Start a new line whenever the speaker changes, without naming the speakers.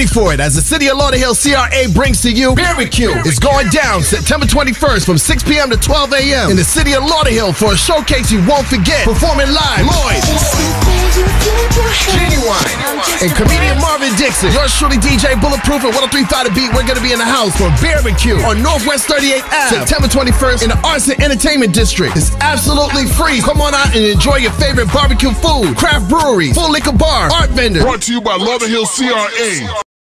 for it as the City of Lauderhill CRA brings to you Barbecue. It's going down September 21st from 6 p.m. to 12 a.m. in the City of Lauderhill for a showcase you won't forget. Performing live, Lloyd, Ginuwine, and comedian Marvin Dixon. Yours truly, DJ Bulletproof and 103.5 The Beat. We're going to be in the house for Barbecue on Northwest 38th Ave, September 21st in the Arts and Entertainment District. It's absolutely free. Come on out and enjoy your favorite barbecue food, craft breweries, full liquor bar, art vendors.
Brought to you by Lauderhill CRA.